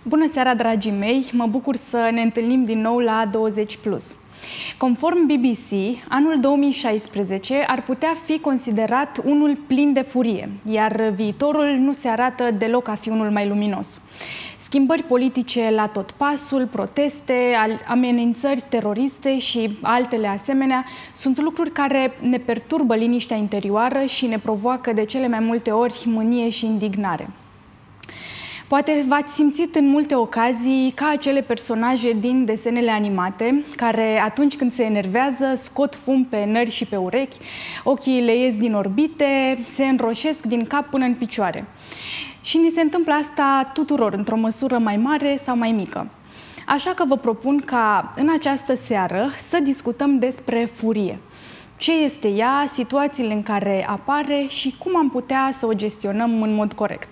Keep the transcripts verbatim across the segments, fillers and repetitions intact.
Bună seara, dragii mei! Mă bucur să ne întâlnim din nou la douăzeci plus. Conform B B C, anul două mii șaisprezece ar putea fi considerat unul plin de furie, iar viitorul nu se arată deloc a fi unul mai luminos. Schimbări politice la tot pasul, proteste, amenințări teroriste și altele asemenea sunt lucruri care ne perturbă liniștea interioară și ne provoacă de cele mai multe ori mânie și indignare. Poate v-ați simțit în multe ocazii ca acele personaje din desenele animate, care atunci când se enervează scot fum pe nări și pe urechi, ochii le ies din orbite, se înroșesc din cap până în picioare. Și ni se întâmplă asta tuturor, într-o măsură mai mare sau mai mică. Așa că vă propun ca în această seară să discutăm despre furie. Ce este ea, situațiile în care apare și cum am putea să o gestionăm în mod corect.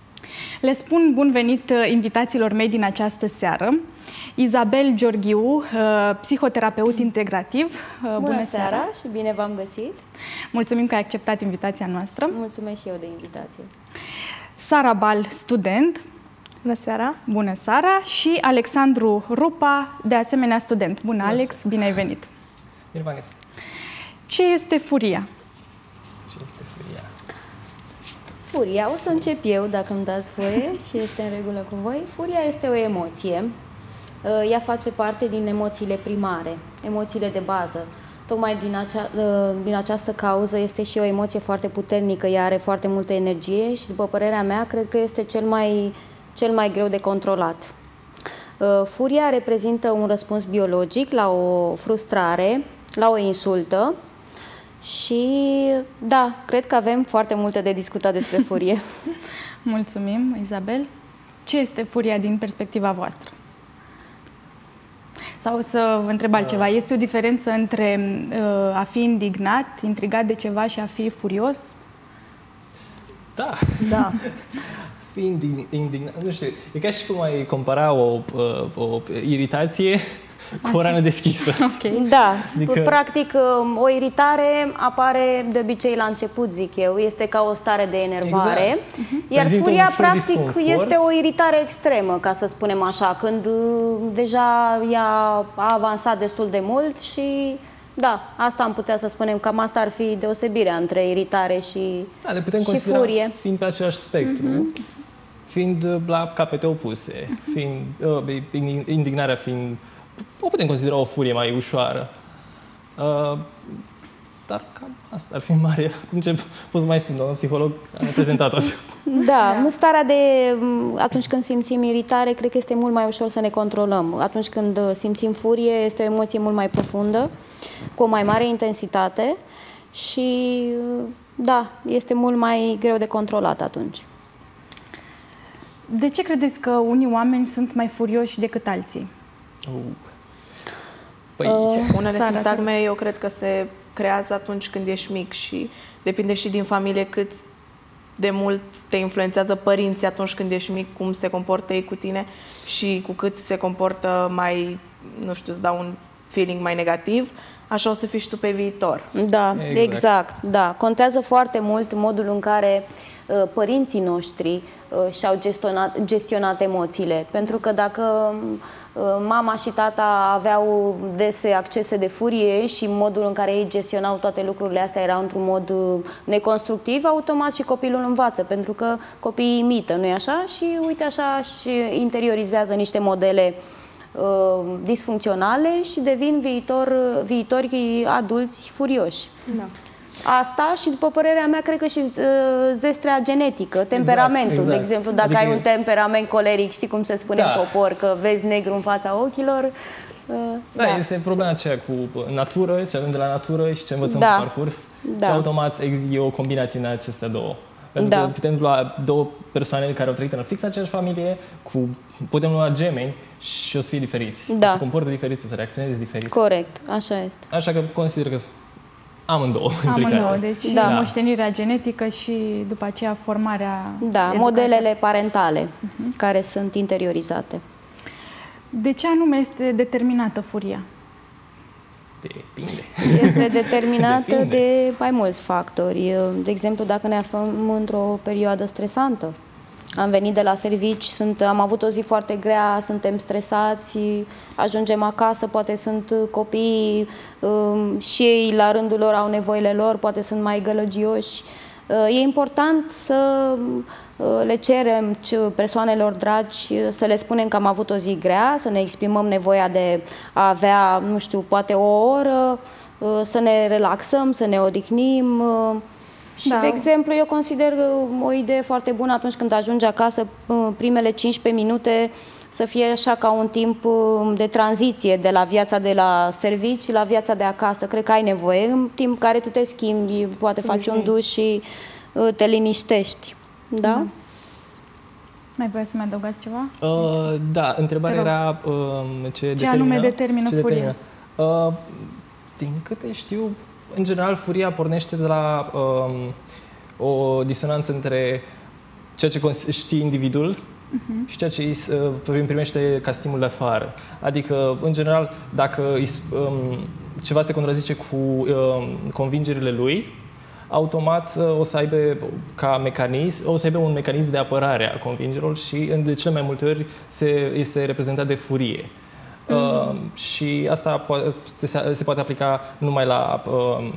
Le spun bun venit invitațiilor mei din această seară. Izabel Georghiu, psihoterapeut integrativ. Bună, Bună seara, seara și bine v-am găsit. Mulțumim că ai acceptat invitația noastră. Mulțumesc și eu de invitație. Sara Bal, student. Bună seara. Bună seara. Și Alexandru Rupa, de asemenea student. Bună, Bună Alex, bine ai venit. Bine v-am găsit. Ce este furia? Ce este furia? Furia, o să încep eu, dacă îmi dați voie și este în regulă cu voi. Furia este o emoție. Ea face parte din emoțiile primare, emoțiile de bază. Tocmai din, acea, din această cauză este și o emoție foarte puternică, ea are foarte multă energie și, după părerea mea, cred că este cel mai, cel mai greu de controlat. Furia reprezintă un răspuns biologic la o frustrare, la o insultă și, da, cred că avem foarte multe de discutat despre furie. Mulțumim, Izabel. Ce este furia din perspectiva voastră? Sau să vă întreb altceva, este o diferență între uh, a fi indignat, intrigat de ceva și a fi furios? Da. Da. Fi indignat, nu știu, e ca și cum ai compara o, o, o iritație cu o rană deschisă. Okay. Da, adică... practic o iritare apare de obicei la început, zic eu, este ca o stare de enervare, exact. uh-huh. Iar Prezintă furia practic este o iritare extremă, ca să spunem așa, când deja ea a avansat destul de mult și da, asta am putea să spunem, cam asta ar fi deosebirea între iritare și, da, le putem și considera furie. Fiind pe același spectru, uh-huh. fiind la capete opuse, uh-huh. fiind, uh, indignarea fiind o putem considera o furie mai ușoară. Uh, dar cam asta ar fi mare. Cum ce pot să mai spun, doamna psiholog? Am prezentat asta. Da, în starea de... Atunci când simțim iritare, cred că este mult mai ușor să ne controlăm. Atunci când simțim furie, este o emoție mult mai profundă, cu o mai mare intensitate și, da, este mult mai greu de controlat atunci. De ce credeți că unii oameni sunt mai furioși decât alții? Uh. Păi, uh, unele sintagme eu cred că se creează atunci când ești mic și depinde și din familie cât de mult te influențează părinții atunci când ești mic, cum se comportă ei cu tine și cu cât se comportă mai, nu știu, îți dau un feeling mai negativ, așa o să fii și tu pe viitor. Da, exact, exact da. Contează foarte mult modul în care uh, părinții noștri uh, și-au gestionat, gestionat emoțiile, pentru că dacă mama și tata aveau dese accese de furie și modul în care ei gestionau toate lucrurile astea era într-un mod neconstructiv, automat și copilul învață, pentru că copiii imită, nu-i așa? Și uite așa și interiorizează niște modele uh, disfuncționale și devin viitor, viitori adulți furioși. Da. Asta și, după părerea mea, cred că și uh, zestrea genetică, temperamentul, exact, exact. De exemplu, dacă adică ai un temperament coleric, știi cum se spune da. În popor, că vezi negru în fața ochilor. Uh, da, da, este problema aceea cu natură, ce avem de la natură și ce învățăm da. Pe parcurs. Da. Și automat e o combinație în acestea două. Pentru da. că putem lua două persoane care au trăit în fix aceeași familie, cu, putem lua gemeni și o să fie diferiți. Da. O să comportă diferiți, o să reacționeze diferit. Corect, așa este. Așa că consider că amândouă Amândouă, deci da. Moștenirea genetică și după aceea formarea... Da, educația. Modelele parentale uh-huh. care sunt interiorizate. De ce anume este determinată furia? Depinde. Este determinată Depinde. de mai mulți factori. De exemplu, dacă ne aflăm într-o perioadă stresantă, am venit de la servici, sunt, am avut o zi foarte grea, suntem stresați, ajungem acasă, poate sunt copii și ei la rândul lor au nevoile lor, poate sunt mai gălăgioși. E important să le cerem persoanelor dragi, să le spunem că am avut o zi grea, să ne exprimăm nevoia de a avea, nu știu, poate o oră, să ne relaxăm, să ne odihnim. Și, da. de exemplu, eu consider o idee foarte bună atunci când ajungi acasă, primele cincisprezece minute, să fie așa ca un timp de tranziție de la viața de la servici la viața de acasă. Cred că ai nevoie, în timp care tu te schimbi, poate faci un duș și te liniștești. Da? da. Mai voia să mai adăugați ceva? Uh, da, întrebarea era uh, ce, ce determină, anume determină ce furia. Determină. Uh, din câte știu, în general, furia pornește de la um, o disonanță între ceea ce știe individul uh-huh. și ceea ce îi primește ca stimul de afară. Adică, în general, dacă um, ceva se contrazice cu um, convingerile lui, automat o să aibă ca mecanism, o să aibă un mecanism de apărare a convingerilor și de cele mai multe ori se, este reprezentat de furie. Mm-hmm. Uh, și asta poate, se, se poate aplica numai la uh,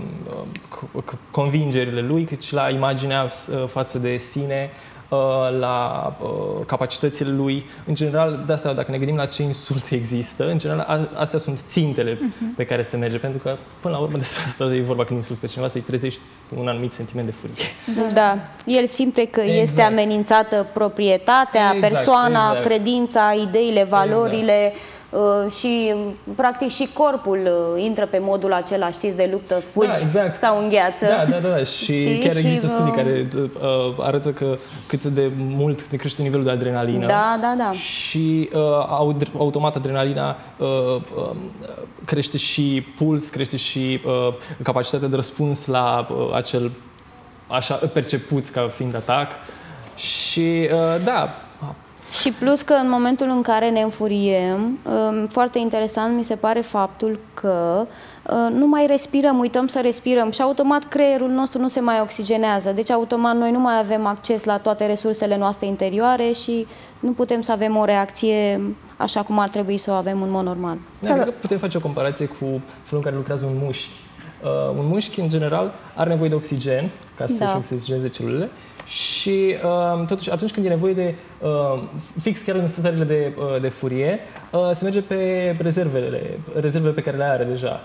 convingerile lui, cât și la imaginea uh, față de sine, uh, la uh, capacitățile lui. În general, de asta, dacă ne gândim la ce insulte există, în general, a, astea sunt țintele mm-hmm. pe care se merge, pentru că, până la urmă, despre asta e vorba când insulți pe cineva, să-i trezești un anumit sentiment de furie. Da, da. El simte că exact. este amenințată proprietatea, exact, persoana, exact. credința, ideile, valorile, exact. Uh, și practic și corpul uh, intră pe modul acela, știți, de luptă, fugi da, exact. sau îngheață. Da, da, da, da. Și știi? chiar există și, studii uh... care uh, arată că cât de mult ne crește nivelul de adrenalină. Da, da, da. Și uh, automat adrenalina uh, uh, crește și puls, crește și uh, capacitatea de răspuns la uh, acel așa perceput ca fiind atac. Și uh, da, și plus că în momentul în care ne înfuriem, foarte interesant mi se pare faptul că nu mai respirăm, uităm să respirăm și automat creierul nostru nu se mai oxigenează. Deci automat noi nu mai avem acces la toate resursele noastre interioare și nu putem să avem o reacție așa cum ar trebui să o avem în mod normal. Da, adică putem face o comparație cu felul în care lucrează un mușchi. Uh, un mușchi, în general, are nevoie de oxigen ca să da. se oxigeneze celulele. Și uh, totuși atunci când e nevoie de, uh, fix chiar în stările de, uh, de furie, uh, se merge pe rezervele, rezervele pe care le are deja.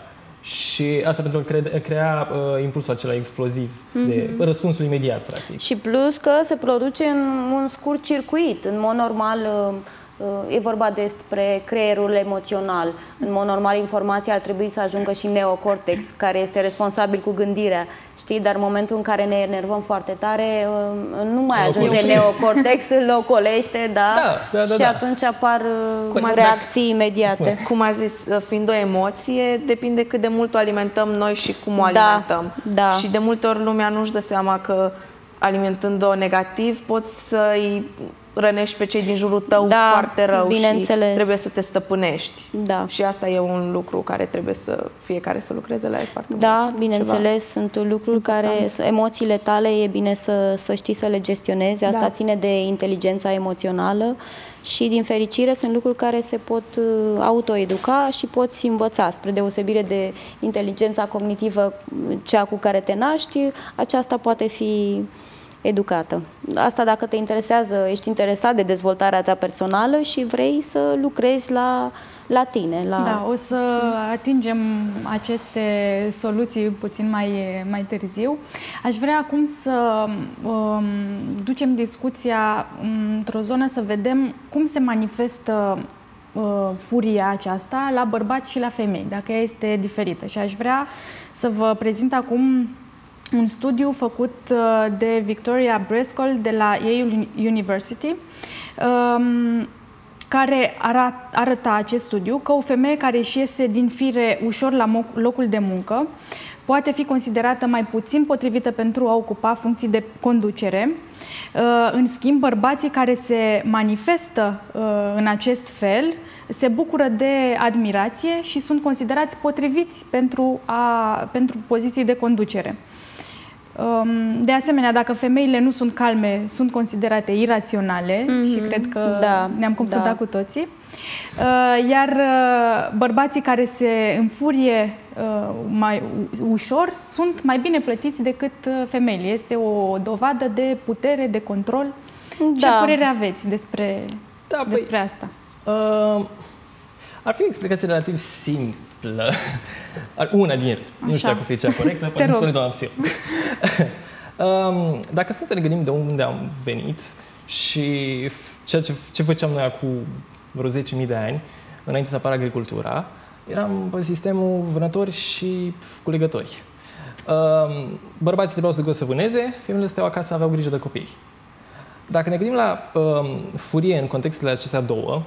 Și asta pentru a crea, crea uh, impulsul acela exploziv, mm-hmm. de răspunsul imediat, practic. Și plus că se produce în un scurt circuit. În mod normal, uh, e vorba despre creierul emoțional. În mod normal, informația ar trebui să ajungă și în neocortex, care este responsabil cu gândirea, știi? Dar în momentul în care ne enervăm foarte tare, nu mai ajunge neocortex, îl ocolește, da? Da, da, da, și da. atunci apar cum reacții imediate. Cum a zis, fiind o emoție, depinde cât de mult o alimentăm noi și cum o alimentăm. Da, da. Și de multe ori lumea nu-și dă seama că alimentând-o negativ, poți să-i rănești pe cei din jurul tău da, foarte rău și trebuie să te stăpânești. Da. Și asta e un lucru care trebuie să fiecare să lucreze la el foarte mult. Da, bineînțeles, ceva. Sunt lucruri care, emoțiile tale e bine să, să știi să le gestionezi, asta da. ține de inteligența emoțională și din fericire sunt lucruri care se pot autoeduca și poți învăța, spre deosebire de inteligența cognitivă, cea cu care te naști, aceasta poate fi educată. Asta dacă te interesează, ești interesat de dezvoltarea ta personală și vrei să lucrezi la, la tine. La... Da, o să atingem aceste soluții puțin mai, mai târziu. Aș vrea acum să um, ducem discuția într-o zonă să vedem cum se manifestă uh, furia aceasta la bărbați și la femei, dacă ea este diferită. Și aș vrea să vă prezint acum un studiu făcut de Victoria Brescol de la Yale University, care arăta acest studiu că o femeie care își iese din fire ușor la locul de muncă poate fi considerată mai puțin potrivită pentru a ocupa funcții de conducere. În schimb, bărbații care se manifestă în acest fel se bucură de admirație și sunt considerați potriviți pentru, a, pentru poziții de conducere. De asemenea, dacă femeile nu sunt calme, sunt considerate iraționale mm-hmm. și cred că da, ne-am confruntat da. cu toții. Iar bărbații care se înfurie mai ușor sunt mai bine plătiți decât femeile. Este o dovadă de putere, de control. Da. Ce părere aveți despre, da, despre păi, asta? Uh, ar fi o explicație relativ simplă. Una din ele. Așa. Nu știu dacă o fi cea corectă, poate să spune doamna psiholog. um, Dacă să ne gândim de unde am venit și ceea ce, ce făceam noi acum vreo zece mii de ani, înainte să apară agricultura, eram pe sistemul vânători și culegători. Um, bărbații trebuiau să să vâneze, femeile stăteau acasă, aveau grijă de copii. Dacă ne gândim la um, furie în contextele acestea două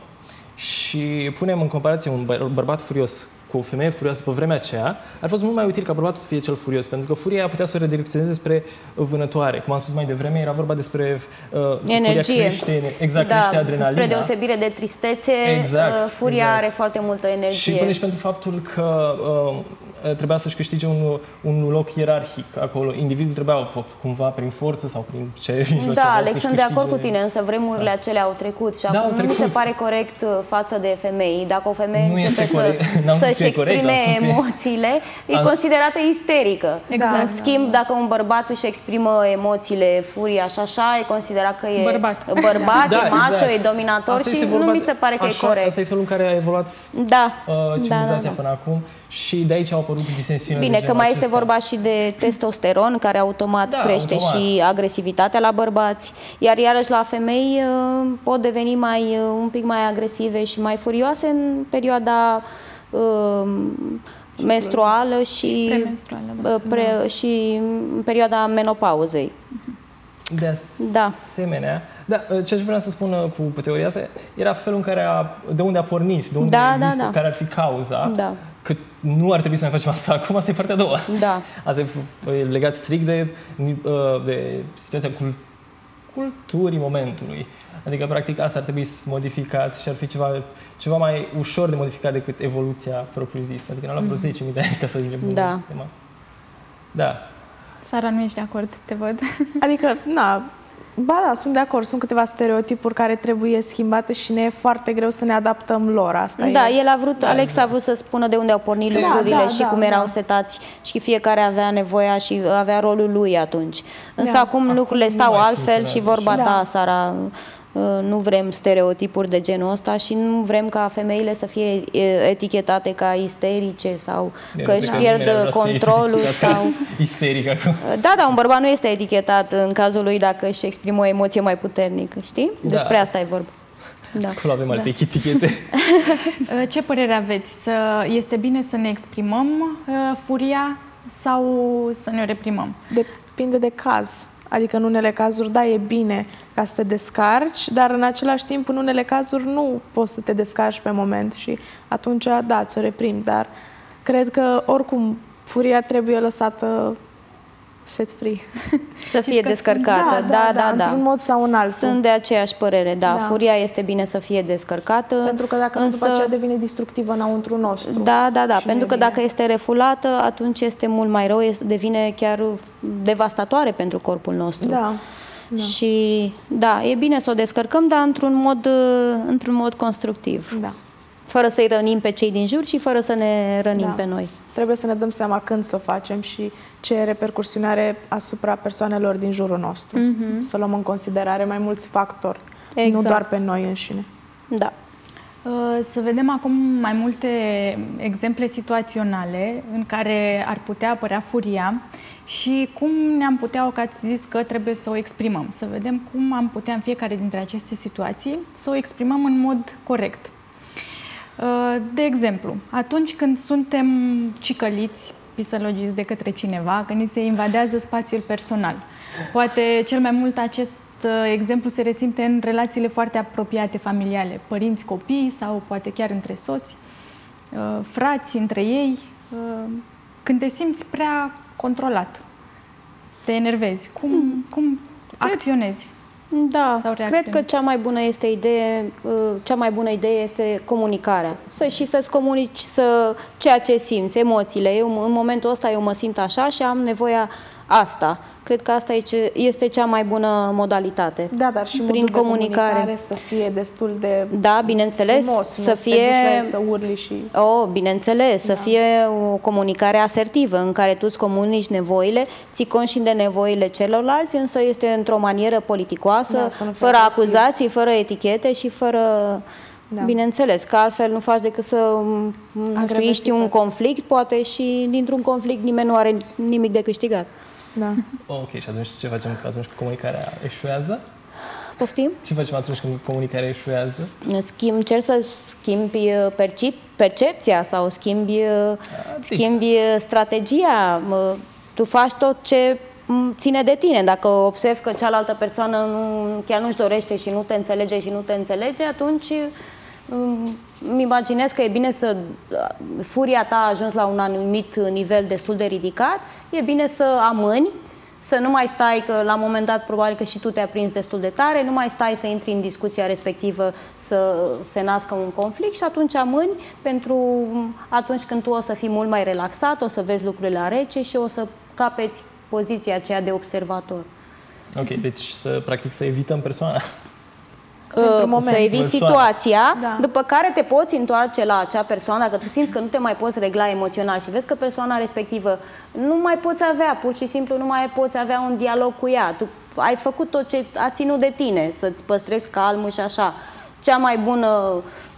și punem în comparație un băr bărbat furios cu o femeie furioasă pe vremea aceea, ar fost mult mai util ca bărbatul să fie cel furios, pentru că furia putea să o redirecționeze spre vânătoare. Cum am spus mai devreme, era vorba despre uh, energie. Furia crește, exact, da, crește adrenalina. Spre deosebire de tristețe, exact, uh, furia exact. are foarte multă energie. Și până și pentru faptul că uh, trebuia să-și câștige un, un loc ierarhic acolo. Individul trebuia cumva prin forță sau prin ce mijloace. Da, Alex, sunt de acord cu tine, însă vremurile da. acelea au trecut și da, acum trecut. nu mi se pare corect față de femei. Dacă o femeie nu începe să, să-și exprime corect, emoțiile, e am... considerată isterică. Exact. În schimb, da, da. dacă un bărbat își exprimă emoțiile, furia și așa, e considerat că e bărbat, bărbat da, e macho, exact. e dominator asta și nu mi se pare că așa, e corect. Asta e felul în care a evoluat da. uh, civilizația da, da, da. până acum. Și de aici au apărut disensiunile. Bine, că mai acestea. este vorba și de testosteron, care automat da, crește automat. și agresivitatea la bărbați, iar iarăși la femei pot deveni mai, un pic mai agresive și mai furioase în perioada uh, menstruală și, premenstruală, pre, da. și în perioada menopauzei. De asemenea, da. Da, ce aș vrea să spun cu teoria asta era felul în care a, de unde a pornit, de unde da, există, da, da. care ar fi cauza. Da. Că nu ar trebui să mai facem asta acum, asta e partea a doua. Da. Asta e legat strict de, de situația cult culturii momentului. Adică, practic, asta ar trebui modificat și ar fi ceva, ceva mai ușor de modificat decât evoluția propriu-zisă. Adică ne-a luat vreo zece mii de ani ca să îi da. sistema. Da. Sara, nu ești de acord, te văd. Adică, na, ba da, sunt de acord. Sunt câteva stereotipuri care trebuie schimbate și ne e foarte greu să ne adaptăm lor. Asta da, e. el a vrut, da, Alex a vrut să spună de unde au pornit da, lucrurile da, și da, cum da. erau setați și fiecare avea nevoia și avea rolul lui atunci. Însă da. acum, acum lucrurile stau altfel și vorba da. ta, Sara, nu vrem stereotipuri de genul ăsta și nu vrem ca femeile să fie etichetate ca isterice sau de că își pierd controlul sau... Isteric acum. Da, da, un bărbat nu este etichetat în cazul lui dacă își exprimă o emoție mai puternică, știi? Despre da. asta e vorba. Da. Acolo avem alte da. etichete. Ce părere aveți? Este bine să ne exprimăm furia sau să ne reprimăm? Depinde de caz. Adică în unele cazuri, da, e bine ca să te descarci, dar în același timp, în unele cazuri, nu poți să te descarci pe moment și atunci, da, ți-o reprimi. Dar cred că, oricum, furia trebuie lăsată set free. Să fie descărcată, da, da, da, da. Într-un mod sau în altul. Sunt de aceeași părere, da. da. Furia este bine să fie descărcată. Pentru că dacă însă... după aceea devine destructivă înăuntru nostru. Da, da, da. Pentru că dacă este refulată, atunci este mult mai rău, devine chiar devastatoare pentru corpul nostru. Da. Da. Și da, e bine să o descărcăm, dar într-un mod, într-un mod constructiv. Da. Fără să-i rănim pe cei din jur și fără să ne rănim da. pe noi. Trebuie să ne dăm seama când să o facem și ce repercursiune are asupra persoanelor din jurul nostru. Mm-hmm. Să luăm în considerare mai mulți factori, exact. nu doar pe noi înșine. Da. Să vedem acum mai multe exemple situaționale în care ar putea apărea furia și cum ne-am putea, că ați zis că trebuie să o exprimăm. Să vedem cum am putea în fiecare dintre aceste situații să o exprimăm în mod corect. De exemplu, atunci când suntem cicăliți, pisălogiți de către cineva, când ni se invadează spațiul personal. Poate cel mai mult acest exemplu se resimte în relațiile foarte apropiate familiale, părinți, copii sau poate chiar între soți, frați între ei, când te simți prea controlat, te enervezi, cum, cum acționezi? Da, cred că cea mai bună este idee, cea mai bună idee este comunicarea. Să, și să-ți comunici să, ceea ce simți, emoțiile. Eu, în momentul ăsta eu mă simt așa și am nevoia asta. Cred că asta este cea mai bună modalitate. Da, dar și prin modul comunicare. de comunicare să fie destul de Da, bineînțeles, frumos, să fie să urli și Oh, bineînțeles, da. să fie o comunicare asertivă în care tu îți comunici nevoile, ții conștient de nevoile celorlalți, însă este într-o manieră politicoasă, da, fără acuzații, fără etichete și fără Da. Bineînțeles, că altfel nu faci decât să nu știu, ești un conflict, poate, și dintr-un conflict nimeni nu are nimic de câștigat. Da. Ok, și atunci ce facem atunci când comunicarea eșuează? Poftim? Ce facem atunci când comunicarea eșuează? Schimb, încerci să schimbi percep, percepția sau schimbi, A, schimbi strategia. Tu faci tot ce ține de tine. Dacă observi că cealaltă persoană nu, chiar nu-și dorește și nu te înțelege și nu te înțelege, atunci îmi imaginez că e bine să... Furia ta a ajuns la un anumit nivel destul de ridicat, e bine să amâni, să nu mai stai, că la un moment dat probabil că și tu te-ai prins destul de tare, nu mai stai să intri în discuția respectivă să se nască un conflict și atunci amâni pentru atunci când tu o să fii mult mai relaxat, o să vezi lucrurile la rece și o să capeți poziția aceea de observator. Ok, deci să practic să evităm persoana. Să eviți situația, da. După care te poți întoarce la acea persoană, dacă tu simți că nu te mai poți regla emoțional și vezi că persoana respectivă nu mai poți avea, pur și simplu nu mai poți avea un dialog cu ea. Tu ai făcut tot ce a ținut de tine, să-ți păstrezi calmul și așa. Cea mai bună,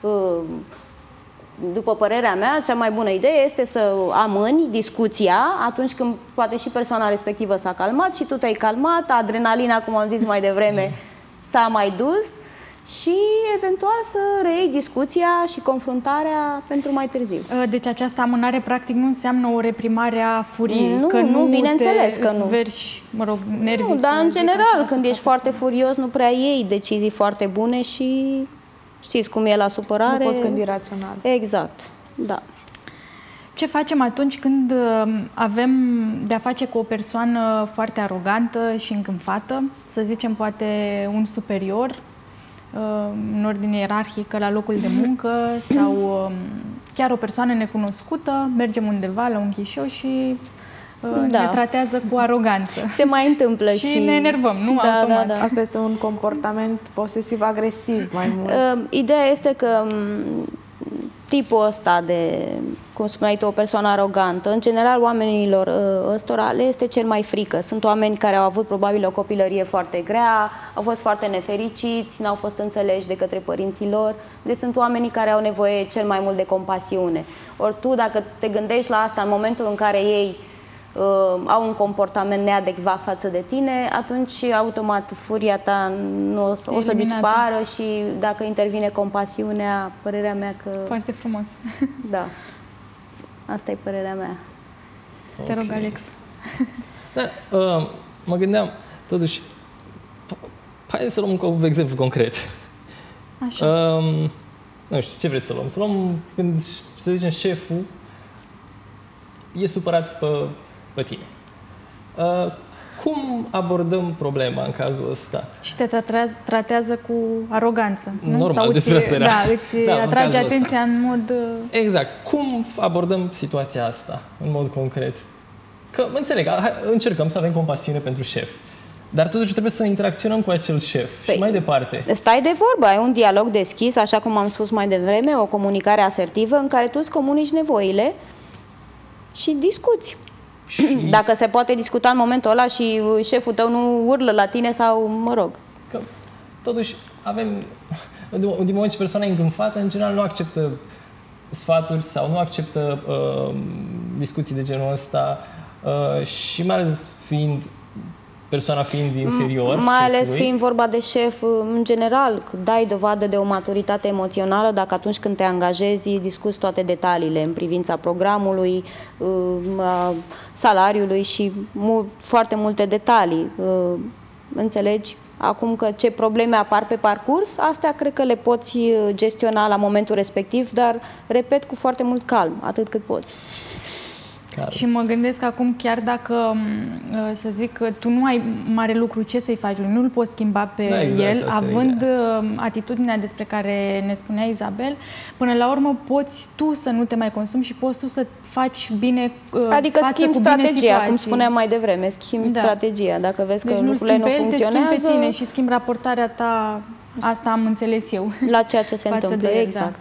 după părerea mea, cea mai bună idee este să amâni discuția atunci când poate și persoana respectivă s-a calmat și tu te-ai calmat, adrenalina, cum am zis mai devreme, s-a mai dus și eventual să reiei discuția și confruntarea pentru mai târziu. Deci această amânare practic nu înseamnă o reprimare a furiei? Nu, că nu, nu bineînțeles te, că nu. verși, mă rog, nervii. Nu, dar în general, când ești foarte furios, nu prea iei decizii foarte bune și știți cum e la supărare. Nu poți gândi rațional. Exact, da. Ce facem atunci când avem de-a face cu o persoană foarte arogantă și încânfată, să zicem poate un superior, în ordine ierarhică la locul de muncă sau chiar o persoană necunoscută, mergem undeva la un ghișeu și da. ne tratează cu aroganță. Se mai întâmplă și... și ne enervăm, nu? Da, automat. da, da. Asta este un comportament posesiv-agresiv mai mult. Ideea este că tipul ăsta de, cum spuneai tu, o persoană arogantă, în general oamenilor ăstora le este cel mai frică. Sunt oameni care au avut probabil o copilărie foarte grea, au fost foarte nefericiți, n-au fost înțeleși de către părinții lor, deci sunt oamenii care au nevoie cel mai mult de compasiune. Ori tu, dacă te gândești la asta în momentul în care ei uh, au un comportament neadecvat față de tine, atunci automat furia ta nu o să, o să dispară și dacă intervine compasiunea, părerea mea că... Foarte frumos. Da. Asta e părerea mea. Te rog, Alex. Da, uh, mă gândeam, totuși, hai să luăm un exemplu concret. Așa. Uh, nu știu, ce vreți să luăm? Să luăm când, să zicem, șeful e supărat pe, pe tine. Uh, cum abordăm problema în cazul ăsta? Și te tratează, tratează cu aroganță, nu? Normal, Sau despre asta era. Da, îți da, atrage atenția ăsta. În mod... Exact. Cum abordăm situația asta în mod concret? Că, înțeleg, încercăm să avem compasiune pentru șef, dar totuși trebuie să interacționăm cu acel șef păi, și mai departe. Stai de vorbă, ai un dialog deschis, așa cum am spus mai devreme, o comunicare asertivă în care tu îți comunici nevoile și discuți. Și... Dacă se poate discuta în momentul ăla și șeful tău nu urlă la tine sau, mă rog. Că, totuși, avem, din moment ce persoana e îngânfată, în general nu acceptă sfaturi sau nu acceptă uh, discuții de genul ăsta uh, și mai ales fiind persoana fiind inferior mai ales șefului. Fiind vorba de șef, în general, dai dovadă de o maturitate emoțională dacă atunci când te angajezi discuți toate detaliile în privința programului, a salariului și mu foarte multe detalii. Înțelegi? Acum că ce probleme apar pe parcurs, astea cred că le poți gestiona la momentul respectiv, dar, repet, cu foarte mult calm, atât cât poți. Clar. Și mă gândesc acum, chiar dacă, să zic, tu nu ai mare lucru ce să-i faci, nu îl poți schimba pe da, exact, el, având atitudinea despre care ne spunea Izabel, până la urmă poți tu să nu te mai consumi și poți tu să faci bine, adică față schimbi cu strategia, situații. cum spuneam mai devreme, schimbi da. strategia. Dacă vezi că deci lucrurile nu pe el, funcționează... te schimbi pe tine și schimbi raportarea ta, asta am înțeles eu. La ceea ce se întâmplă, el, exact.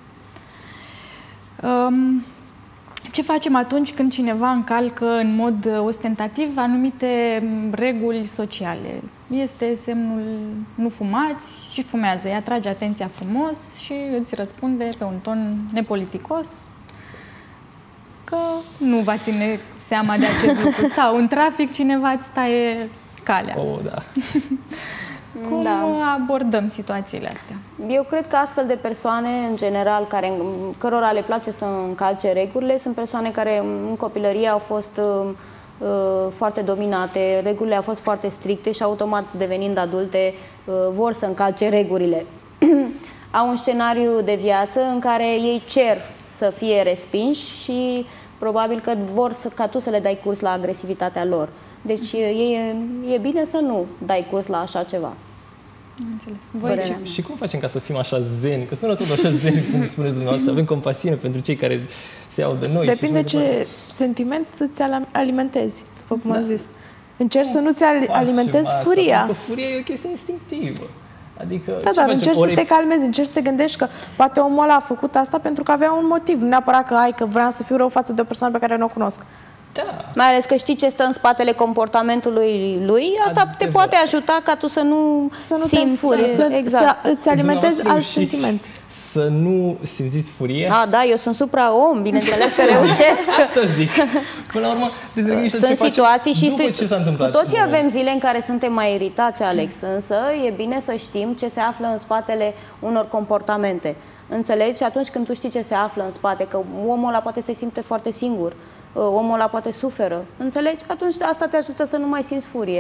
Da. Um, Ce facem atunci când cineva încalcă în mod ostentativ anumite reguli sociale? Este semnul nu fumați și fumează. Îi atrage atenția frumos și îți răspunde pe un ton nepoliticos că nu va ține seama de acest lucru. Sau în trafic cineva îți taie calea. Oh, da. Cum da. abordăm situațiile astea? Eu cred că astfel de persoane, în general, care, cărora le place să încalce regulile, sunt persoane care în copilărie au fost uh, uh, foarte dominate, regulile au fost foarte stricte și automat, devenind adulte, uh, vor să încalce regulile. Au un scenariu de viață în care ei cer să fie respinși și probabil că vor să, ca tu să le dai curs la agresivitatea lor. Deci e, e bine să nu dai curs la așa ceva. Înțeles. Voi și, și cum facem ca să fim așa zen? Că sună tot așa zen, cum spuneți dumneavoastră. Avem compasiune pentru cei care se iau de noi. Depinde și ce de sentiment îți alimentezi, după cum da. am zis. Încerci să nu-ți alimentezi asta? furia. Pentru că furia e o chestie instinctivă. Adică, da, dar încerci Ori... să te calmezi, încerci să te gândești că poate omul ăla a făcut asta pentru că avea un motiv. Nu neapărat că ai, că vreau să fiu rău față de o persoană pe care nu o cunosc. Da. Mai ales că știi ce stă în spatele comportamentului lui, asta Adevărat. te poate ajuta ca tu să nu, să nu simți. Te să, exact. să îți alimentezi alt sentiment. Să nu simțiți furie? Ah, da, eu sunt supra-om, bineînțeles că reușesc. Asta zic. Până la urmă, trebuie să sunt situații și după ce s-a întâmplat. Cu toții avem zile în care suntem mai iritați, Alex, însă e bine să știm ce se află în spatele unor comportamente. Înțelegi? Atunci când tu știi ce se află în spate, că omul ăla poate se simte foarte singur, omul ăla poate suferă, înțelegi? Atunci asta te ajută să nu mai simți furie.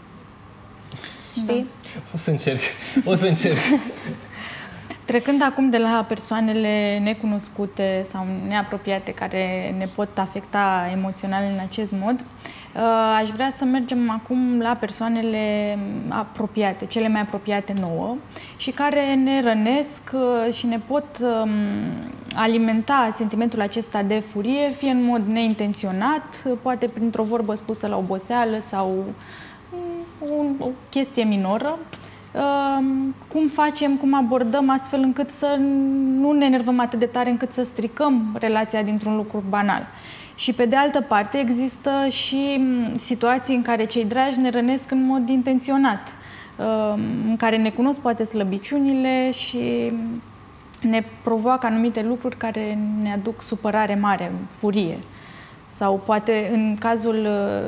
Știi? Da. O să încerc. O să încerc. Trecând acum de la persoanele necunoscute sau neapropiate care ne pot afecta emoțional în acest mod, aș vrea să mergem acum la persoanele apropiate, cele mai apropiate nouă și care ne rănesc și ne pot alimenta sentimentul acesta de furie, fie în mod neintenționat, poate printr-o vorbă spusă la oboseală sau o chestie minoră. Cum facem, cum abordăm astfel încât să nu ne enervăm atât de tare încât să stricăm relația dintr-un lucru banal. Și pe de altă parte există și situații în care cei dragi ne rănesc în mod intenționat, în care ne cunosc poate slăbiciunile și ne provoacă anumite lucruri care ne aduc supărare mare, furie. Sau poate în cazul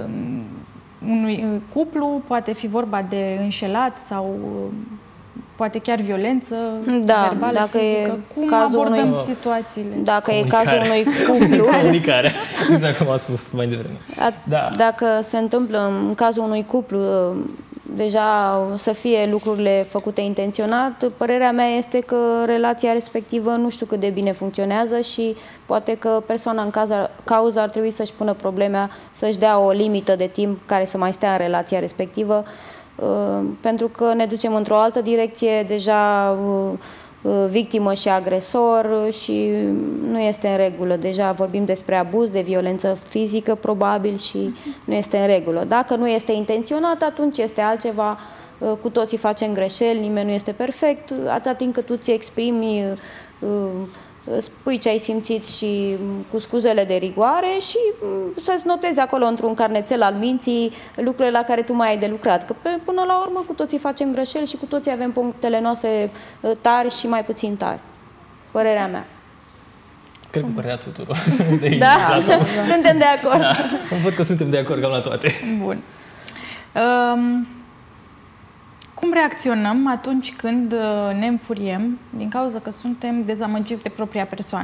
unui cuplu poate fi vorba de înșelat sau poate chiar violență da, verbală, dacă fizică. E cum cazul abordăm unui, situațiile? Dacă e cazul unui cuplu... Comunicarea, exact cum am spus mai devreme. Da. Dacă se întâmplă în cazul unui cuplu deja să fie lucrurile făcute intenționat, părerea mea este că relația respectivă nu știu cât de bine funcționează și poate că persoana în cauză ar trebui să-și pună problema, să-și dea o limită de timp care să mai stea în relația respectivă, pentru că ne ducem într-o altă direcție, deja victimă și agresor și nu este în regulă. Deja vorbim despre abuz, de violență fizică probabil și nu este în regulă. Dacă nu este intenționat, atunci este altceva. Cu toții facem greșeli, nimeni nu este perfect. Atâta timp cât tu ți exprimi, spui ce ai simțit și cu scuzele de rigoare și să-ți notezi acolo într-un carnețel al minții lucrurile la care tu mai ai de lucrat. Că pe, până la urmă cu toții facem greșeli și cu toții avem punctele noastre tari și mai puțin tari. Părerea mea. Cred că părerea tuturor. De da, da, da, suntem de acord. Da, văd că suntem de acord cam la toate. Bun. Um... Cum reacționăm atunci când ne înfuriem din cauza că suntem dezamăgiți de propria persoană?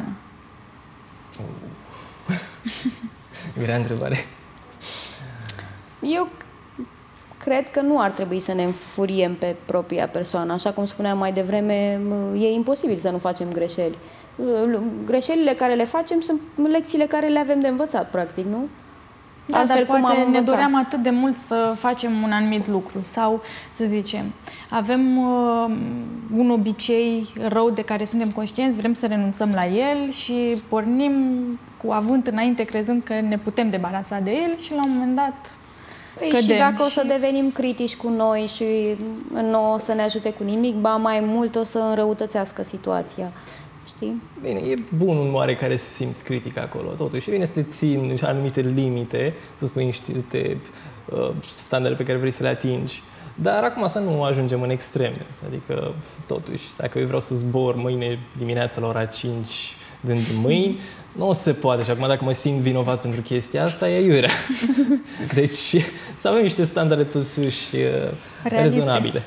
Grea întrebare. Eu cred că nu ar trebui să ne înfuriem pe propria persoană. Așa cum spuneam mai devreme, e imposibil să nu facem greșeli. Greșelile care le facem sunt lecțiile care le avem de învățat, practic, nu? Da, dar poate ne doream atât de mult să facem un anumit lucru sau, să zicem, avem uh, un obicei rău de care suntem conștienți, vrem să renunțăm la el și pornim cu avânt înainte crezând că ne putem debarasa de el și la un moment dat păi cădem. Și dacă și... o să devenim critici cu noi și nu o să ne ajute cu nimic, ba mai mult o să înrăutățească situația. Știi? Bine, e bun un oarecare să simți critic acolo, totuși e bine să te țin anumite limite, să spui niște uh, standarde pe care vrei să le atingi, dar acum să nu ajungem în extreme, adică totuși, dacă eu vreau să zbor mâine dimineața la ora cinci dând mâini, nu o se poate și acum dacă mă simt vinovat pentru chestia asta, e iurea. Deci să avem niște standarde totuși uh, rezonabile.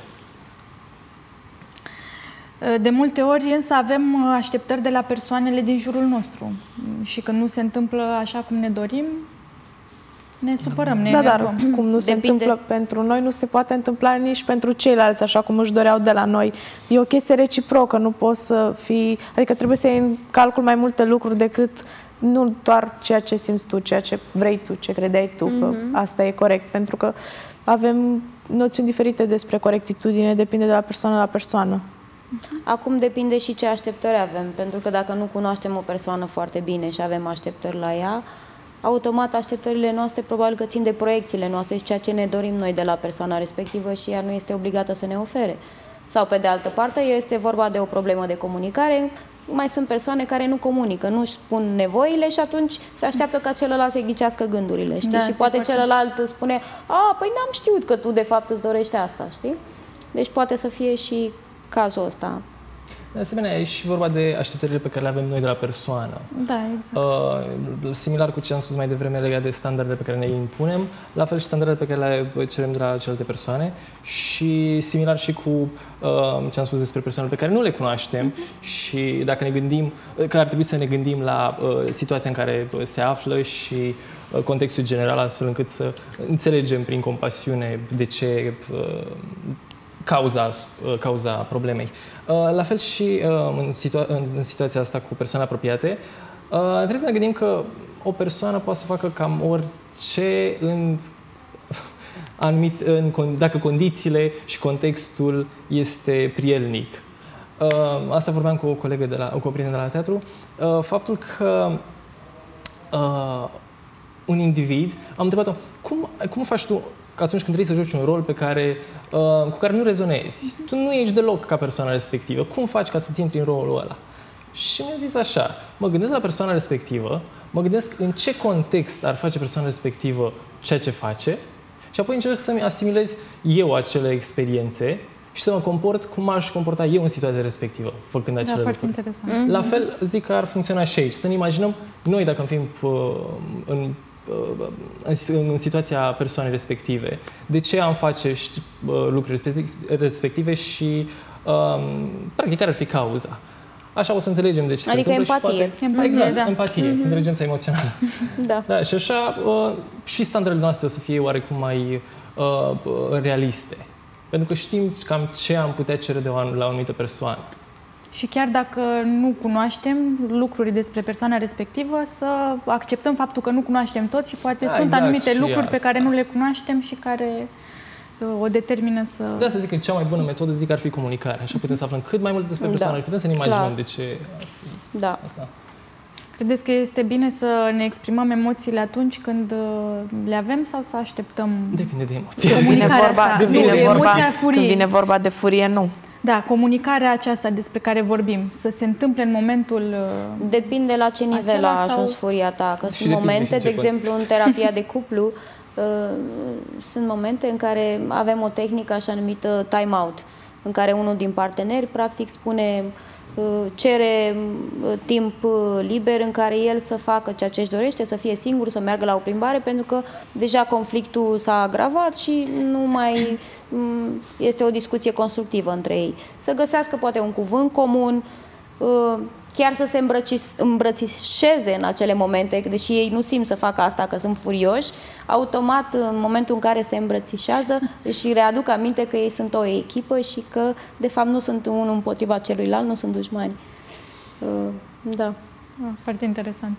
De multe ori însă avem așteptări de la persoanele din jurul nostru și când nu se întâmplă așa cum ne dorim, ne supărăm, ne Da, enervăm. dar cum nu se Depinde. întâmplă pentru noi, nu se poate întâmpla nici pentru ceilalți așa cum își doreau de la noi. E o chestie reciprocă, nu poți să fii... Adică trebuie să iei în calcul mai multe lucruri decât nu doar ceea ce simți tu, ceea ce vrei tu, ce credeai tu, că asta e corect. Pentru că avem noțiuni diferite despre corectitudine, depinde de la persoană la persoană. Acum depinde și ce așteptări avem, pentru că dacă nu cunoaștem o persoană foarte bine și avem așteptări la ea, automat așteptările noastre probabil că țin de proiecțiile noastre și ceea ce ne dorim noi de la persoana respectivă și ea nu este obligată să ne ofere. Sau pe de altă parte este vorba de o problemă de comunicare, mai sunt persoane care nu comunică, nu își spun nevoile și atunci se așteaptă ca celălalt să-i ghicească gândurile, știi? Da, și poate foarte... celălalt spune, a, păi n-am știut că tu de fapt îți dorești asta, știi? Deci poate să fie și cazul ăsta. De asemenea, e și vorba de așteptările pe care le avem noi de la persoană. Da, exact. Uh, similar cu ce am spus mai devreme legat de standardele pe care ne impunem, la fel și standardele pe care le cerem de la celelalte persoane și similar și cu uh, ce am spus despre persoanele pe care nu le cunoaștem uh-huh. și dacă ne gândim, că ar trebui să ne gândim la uh, situația în care se află și uh, contextul general, astfel încât să înțelegem prin compasiune de ce uh, Cauza, cauza problemei. La fel și în, situa în situația asta cu persoane apropiate, trebuie să ne gândim că o persoană poate să facă cam orice în anumit, în, dacă condițiile și contextul este prielnic. Asta vorbeam cu o colegă de la, cu o prietenă de la teatru, faptul că un individ, am întrebat-o, cum, cum faci tu atunci când trebuie să joci un rol pe care, uh, cu care nu rezonezi. Tu nu ești deloc ca persoana respectivă. Cum faci ca să-ți intri în rolul ăla? Și mi-a zis așa, mă gândesc la persoana respectivă, mă gândesc în ce context ar face persoana respectivă ceea ce face și apoi încerc să-mi asimilez eu acele experiențe și să mă comport cum m-aș comporta eu în situația respectivă, făcând acele da, lucruri. foarte interesant. La fel, zic că ar funcționa și aici. Să ne imaginăm noi, dacă am fi uh, în În, în situația persoanei respective, de ce am face lucruri respective și um, practic care ar fi cauza. Așa o să înțelegem de ce adică se întâmplă empatie. Și poate... Empatie, exact, da. empatie, mm-hmm. inteligența emoțională. Da. Da, și așa uh, și standardele noastre o să fie oarecum mai uh, realiste. Pentru că știm cam ce am putea cere de la o anumită persoană. Și chiar dacă nu cunoaștem lucruri despre persoana respectivă, să acceptăm faptul că nu cunoaștem tot și poate da, sunt exact, anumite lucruri asta. pe care nu le cunoaștem și care uh, o determină să... De asta zic că cea mai bună metodă zic ar fi comunicarea. Așa putem să aflăm cât mai mult despre persoană și da. putem să ne imaginăm Clar. de ce ar fi da. asta. Credeți că este bine să ne exprimăm emoțiile atunci când le avem sau să așteptăm? Depinde de emoție. Când vine vorba, asta. când Nu, vine vorba, emoția furiei. când vine vorba de furie, nu. Da, comunicarea aceasta despre care vorbim, să se întâmple în momentul... Depinde la ce nivel a ajuns sau... furia ta. Că Și sunt momente, de exemplu, context. în terapia de cuplu, uh, sunt momente în care avem o tehnică așa numită time-out, în care unul din parteneri, practic, spune... cere timp liber în care el să facă ceea ce își dorește, să fie singur, să meargă la o plimbare, pentru că deja conflictul s-a agravat și nu mai este o discuție constructivă între ei. Să găsească poate un cuvânt comun, chiar să se îmbrăci- îmbrățișeze în acele momente, deși ei nu simt să facă asta, că sunt furioși, automat, în momentul în care se îmbrățișează, își readuc aminte că ei sunt o echipă și că, de fapt, nu sunt unul împotriva celuilalt, nu sunt dușmani. Da. Foarte interesant.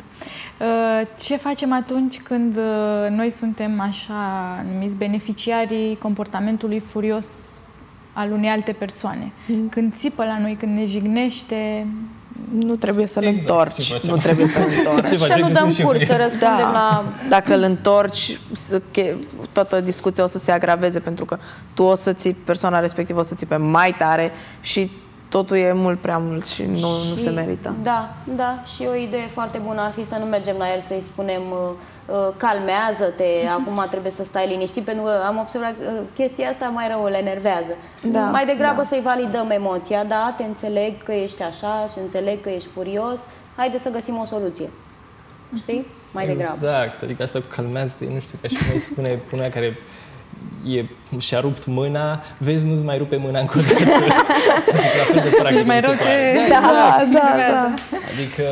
Ce facem atunci când noi suntem așa numiți beneficiarii comportamentului furios al unei alte persoane? Mm. Când țipă la noi, când ne jignește... Nu trebuie să-l Exact, întorci. Nu trebuie să-l întorci. Și nu dăm curs să răspundem Da. la... Dacă îl întorci, să- che- toată discuția o să se agraveze, pentru că tu o să țipi, persoana respectivă o să țipe mai tare și totul e mult prea mult și nu, și, nu se merită. Da, da. Și o idee foarte bună ar fi să nu mergem la el să-i spunem uh, uh, calmează-te, acum trebuie să stai liniștit, pentru că am observat că uh, chestia asta mai rău le enervează. Da, mai degrabă da. să-i validăm emoția, da, te înțeleg că ești așa și înțeleg că ești furios, haide să găsim o soluție. Știi? Mai degrabă. Exact, adică asta cu calmează-te, nu știu, ca și mai spune până care e, și-a rupt mâna, vezi, nu-ți mai rupe mâna încă o dată. Adică la fel de practic mai mi se rău pare. te- Da, Da, exact. da, da. Adică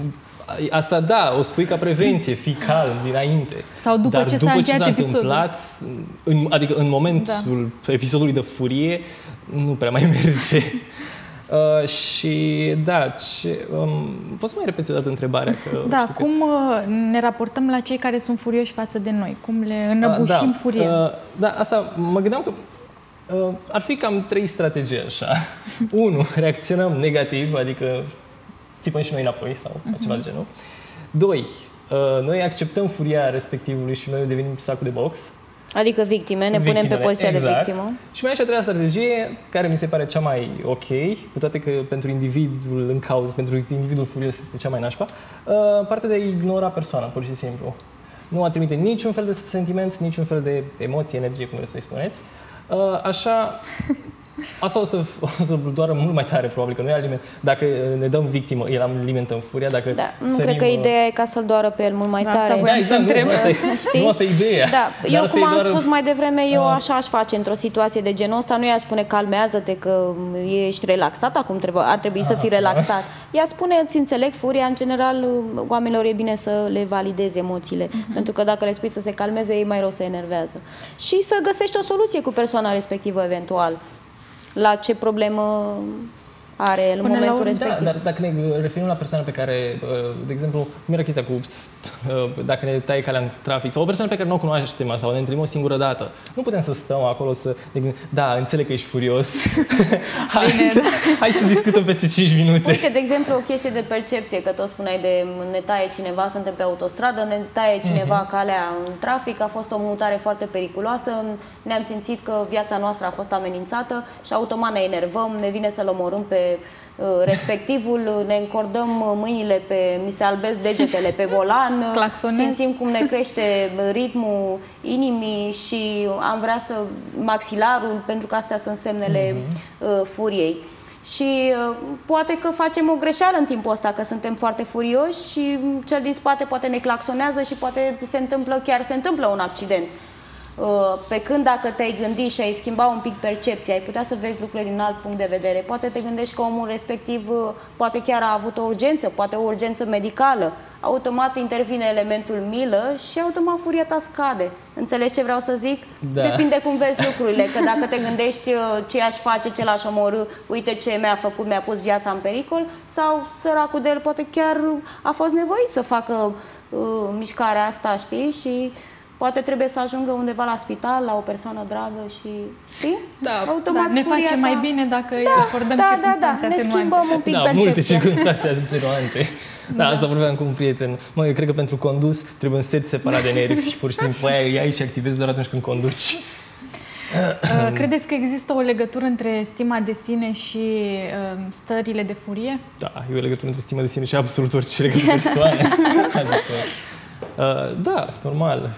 asta da, o spui ca prevenție, fii calm dinainte. Sau după Dar ce s-a după ce încheiat s-a episodul. întâmplat, în, adică în momentul episodului de furie, nu prea mai merge. Uh, și da, ce, um, poți să mai repeți o dată întrebarea? Că Da, știu că- cum uh, ne raportăm la cei care sunt furioși față de noi? Cum le înăbușim da, furia? Uh, da, asta mă gândeam că uh, ar fi cam trei strategii așa. Unu, reacționăm negativ, adică țipăm și noi înapoi sau uh-huh. ceva de genul. Doi, uh, noi acceptăm furia respectivului și noi devenim sacul de box. Adică victime, ne punem pe Victimele, poziția exact. de victimă. Și mai e și a treia strategie, care mi se pare cea mai ok, cu toate că pentru individul în cauză, pentru individul furios este cea mai nașpa, uh, partea de a ignora persoana, pur și simplu. Nu a trimite niciun fel de sentiment, niciun fel de emoție, energie, cum vreți să-i spuneți. Uh, așa, asta o să, o să doară mult mai tare, probabil, că noi aliment, dacă ne dăm victimă, el alimentăm furia, dacă Da, nu sărim, cred că ideea e ca să-l doară pe el mult mai Da, tare. asta Da, voiam exact, să nu, întreb. asta e, Știi? nu asta e ideea. Da, Dar eu asta cum e am doar- spus mai devreme, eu Ah. așa aș face într-o situație de genul ăsta, nu i-aș spune calmează-te că ești relaxat, acum trebuie, ar trebui să fii relaxat. Ea spune, îți înțeleg furia, în general oamenilor e bine să le valideze emoțiile, uh-huh. pentru că dacă le spui să se calmeze, ei mai rău se enervează. Și să găsești o soluție cu persoana respectivă eventual, la ce problemă are el în Până la momentul urmă, respectiv. Da, dar dacă ne referim la persoane pe care, de exemplu, mi era chestia cu dacă ne taie calea în trafic sau o persoană pe care nu o cunoaștem sau ne întâlnim o singură dată, nu putem să stăm acolo să ne gândim, da, înțeleg că ești furios, hai, hai să discutăm peste cinci minute. Uite, de exemplu, o chestie de percepție, că tot spuneai de ne taie cineva, suntem pe autostradă, ne taie cineva calea în trafic, a fost o mutare foarte periculoasă, ne-am simțit că viața noastră a fost amenințată și automat ne enervăm, ne vine să-l omorâm pe uh, respectivul, ne încordăm mâinile pe, mi se albesc degetele pe volan, Claxonez. simțim cum ne crește ritmul inimii și am vrea să maxilarul, pentru că astea sunt semnele uh, furiei. Și uh, poate că facem o greșeală în timpul ăsta, că suntem foarte furioși și cel din spate poate ne claxonează și poate se întâmplă, chiar se întâmplă un accident. Uh, pe când dacă te-ai gândit și ai schimba un pic percepția, ai putea să vezi lucrurile din alt punct de vedere. Poate te gândești că omul respectiv uh, poate chiar a avut o urgență, poate o urgență medicală. Automat intervine elementul milă și automat furia ta scade. Înțelegi ce vreau să zic? Da. Depinde cum vezi lucrurile, că dacă te gândești uh, ce aș face, ce l-aș omorâ, uite ce mi-a făcut, mi-a pus viața în pericol, sau săracul de el poate chiar a fost nevoit să facă uh, mișcarea asta, știi? Și poate trebuie să ajungă undeva la spital, la o persoană dragă și, știi? Da. Automat Da, ne furia face ta- mai bine dacă îi Da, acordăm da, da, circunstanțe da, ne atenuante. schimbăm un pic Da, percepția. multe circunstanțe atenuante. Da, asta vorbeam cu un prieten. Mă, eu cred că pentru condus trebuie un set separat de nervi. Pur și simplu aia îi ai și activezi doar atunci când conduci. Uh, Credeți că există o legătură între stima de sine și uh, stările de furie? Da, e o legătură între stima de sine și absolut orice legătură de persoane. Adică, uh, da, normal.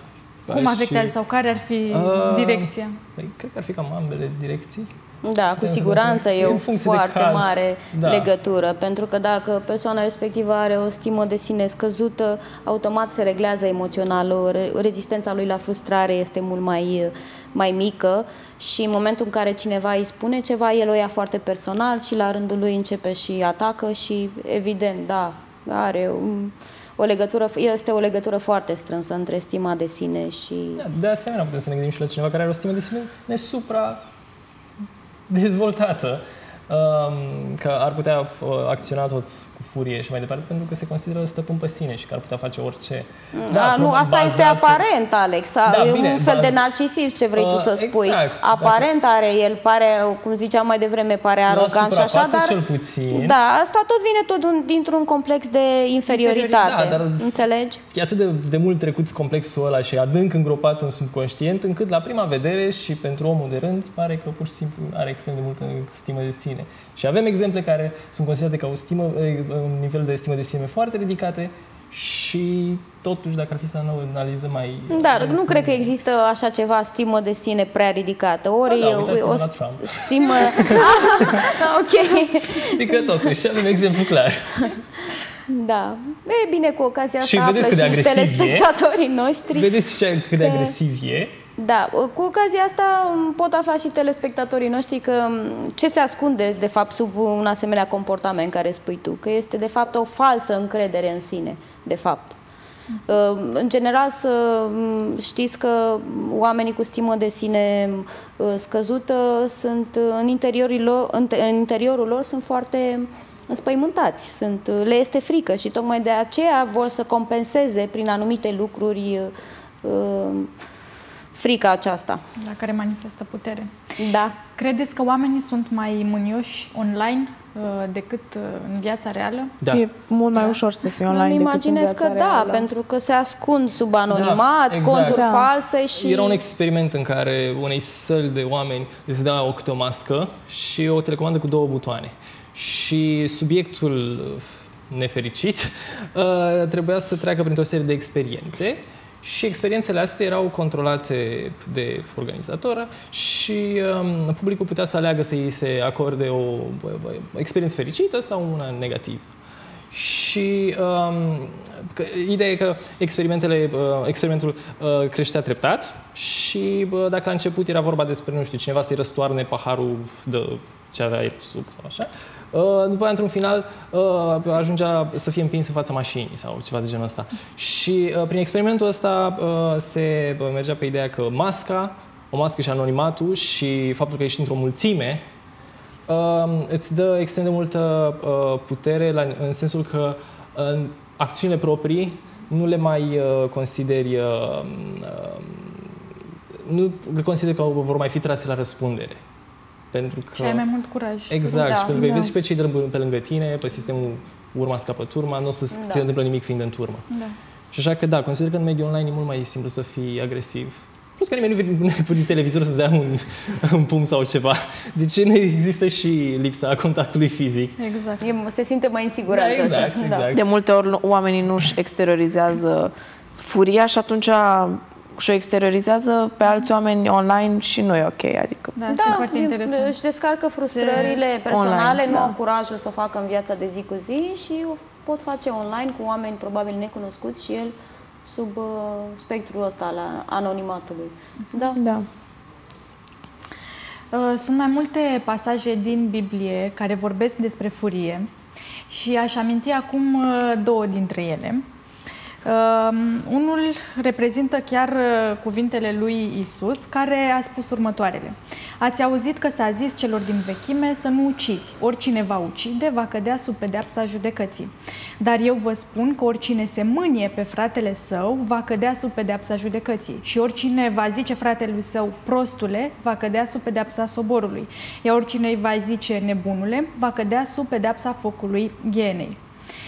Cum afectează și, sau care ar fi uh, direcția? Păi, cred că ar fi cam ambele direcții. Da, cu siguranță e o foarte mare da. legătură, pentru că dacă persoana respectivă are o stimă de sine scăzută, automat se reglează emoțional, rezistența lui la frustrare este mult mai, mai mică și în momentul în care cineva îi spune ceva, el o ia foarte personal și la rândul lui începe și atacă și evident, da, are un, o legătură, este o legătură foarte strânsă între stima de sine și... Da, de asemenea putem să ne gândim și la cineva care are o stimă de sine nesupra dezvoltată, că ar putea acționa tot cu furie și mai departe, pentru că se consideră stăpân pe sine și că ar putea face orice. Da, nu, asta este aparent, Alex. Da, e bine, un fel baz... de narcisism, ce vrei uh, tu să spui. Exact, aparent dacă... are, el pare, cum ziceam mai devreme, pare arogant și așa, dar... cel puțin. Da, asta tot vine tot dintr-un complex de inferioritate. Da, dar înțelegi? E atât de, de mult trecut complexul ăla și adânc îngropat în subconștient, încât la prima vedere și pentru omul de rând pare că pur și simplu are extrem de multă stimă de sine. Și avem exemple care sunt considerate ca o stimă, un nivel de stimă de sine foarte ridicate și totuși, dacă ar fi să analizăm mai... Dar nu cred că există așa ceva, stimă de sine prea ridicată. Ori da, da, o, o stimă... ok. Adică totuși avem exemplu clar. Da. E bine, cu ocazia asta și află și telespectatorii noștri. Vedeți și cât de agresiv e. Da, cu ocazia asta pot afla și telespectatorii noștri că ce se ascunde de fapt sub un asemenea comportament care spui tu, că este de fapt o falsă încredere în sine, de fapt. În general să știți că oamenii cu stimă de sine scăzută sunt în interiorul lor, în interiorul lor sunt foarte înspăimântați, sunt, le este frică și tocmai de aceea vor să compenseze prin anumite lucruri frica aceasta. La care manifestă putere. Da. Credeți că oamenii sunt mai mânioși online uh, decât uh, în viața reală? Da. E mult mai da. ușor să fie online Îmi decât imaginez în viața că reală. da, pentru că se ascund sub anonimat, da, exact. conturi da. false și... Era un experiment în care unei săli de oameni se dea o câte o mască și o telecomandă cu două butoane. Și subiectul nefericit uh, trebuia să treacă printr-o serie de experiențe. Și experiențele astea erau controlate de organizator și um, publicul putea să aleagă să îi se acorde o, o experiență fericită sau una negativă. Și um, că, ideea e că experimentele, uh, experimentul uh, creștea treptat și uh, dacă la început era vorba despre, nu știu, cineva să-i răstoarne paharul de ce avea el suc sau așa, uh, după aia, într-un final, uh, ajungea să fie împins în fața mașinii sau ceva de genul ăsta. Și uh, prin experimentul ăsta uh, se uh, mergea pe ideea că masca, o mască și anonimatul și faptul că ești într-o mulțime Uh, îți dă extrem de multă uh, putere la, în sensul că uh, acțiunile proprii nu le mai uh, consideri uh, uh, nu le consideri că vor mai fi trase la răspundere. Pentru că, și ai mai mult curaj. Exact, da, și pentru că da. vezi și pe cei de pe lângă tine, pe sistemul urma scapă turma, nu o să da. se întâmplă nimic fiind în turmă. Da. Și așa că da, consider că în mediul online e mult mai simplu să fii agresiv. Plus că nimeni nu vine cu televizor să-ți dea un, un pumn sau ceva. Deci nu există și lipsa contactului fizic. Exact. E, se simte mai în siguranță. Da, exact, așa. exact. De multe ori oamenii nu își exteriorizează furia și atunci și-o exteriorizează pe alți oameni online și nu e ok. Adică... Da, da, foarte interesant. Își descarcă frustrările se... personale, online, nu da. au curajul să o facă în viața de zi cu zi și o pot face online cu oameni probabil necunoscuți și el sub uh, spectrul ăsta al anonimatului. Da. Da. Sunt mai multe pasaje din Biblie care vorbesc despre furie și aș aminti acum două dintre ele. Uh, unul reprezintă chiar uh, cuvintele lui Isus, care a spus următoarele. Ați auzit că s-a zis celor din vechime să nu uciți. Oricine va ucide va cădea sub pedeapsa judecății. Dar eu vă spun că oricine se mânie pe fratele său va cădea sub pedeapsa judecății. Și oricine va zice fratelui său prostule va cădea sub pedeapsa soborului. Iar oricine îi va zice nebunule va cădea sub pedeapsa focului ghienei.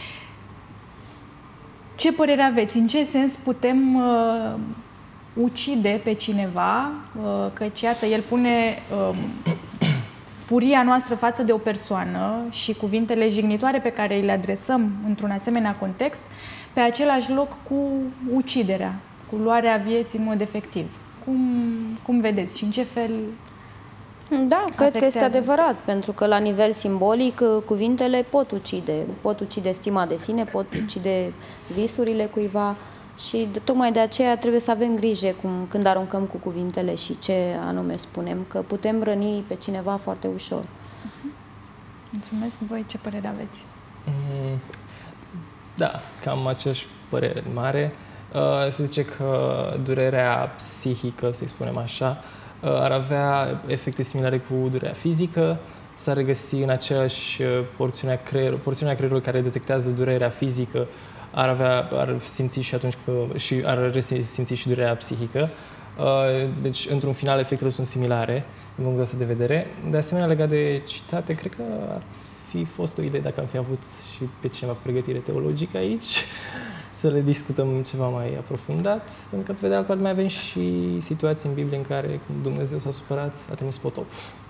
Ce părere aveți? În ce sens putem uh, ucide pe cineva? Uh, căci, iată, el pune uh, furia noastră față de o persoană și cuvintele jignitoare pe care îi le adresăm într-un asemenea context pe același loc cu uciderea. luarea vieții în mod efectiv. Cum, cum vedeți și în ce fel Da, cred afectează? că este adevărat, pentru că la nivel simbolic cuvintele pot ucide, pot ucide stima de sine, pot ucide visurile cuiva și de, tocmai de aceea trebuie să avem grijă cum, când aruncăm cu cuvintele și ce anume spunem, că putem răni pe cineva foarte ușor. Mulțumesc. Voi ce părere aveți? Mm, da, cam aceeași părere mare. Uh, se zice că durerea psihică, să-i spunem așa, uh, ar avea efecte similare cu durerea fizică, s-ar regăsi în aceeași porțiune a creierului, porțiunea creierului care detectează durerea fizică, ar avea, ar simți și atunci că, și ar resimți și durerea psihică. Uh, deci, într-un final, efectele sunt similare din punctul ăsta de vedere. De asemenea, legat de citate, cred că ar fi fost o idee dacă am fi avut și pe cineva cu pregătire teologică aici, să le discutăm ceva mai aprofundat, pentru că, pe de altă parte, mai avem și situații în Biblie în care Dumnezeu s-a supărat, a trimis potop.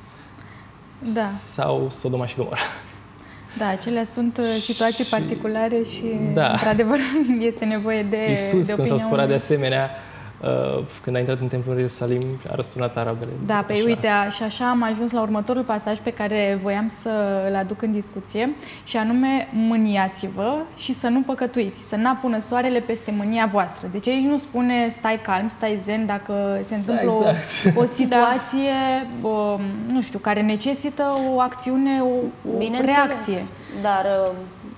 Da. Sau Sodoma și Gomora. Da, acelea sunt situații Și- particulare și, Da. într-adevăr, este nevoie de, Iisus, de când s-a opinia supărat de unui- asemenea, uh, când a intrat în templul în Ierusalim, a răsturnat arabele. Da, pe Așa. uite, a, și așa am ajuns la următorul pasaj pe care voiam să îl aduc în discuție, și anume, mâniați-vă și să nu păcătuiți, să n-apună soarele peste mânia voastră. Deci aici nu spune stai calm, stai zen dacă se întâmplă exact. o, o situație, o, nu știu, care necesită o acțiune, o, o Bineînțeles, reacție. dar uh,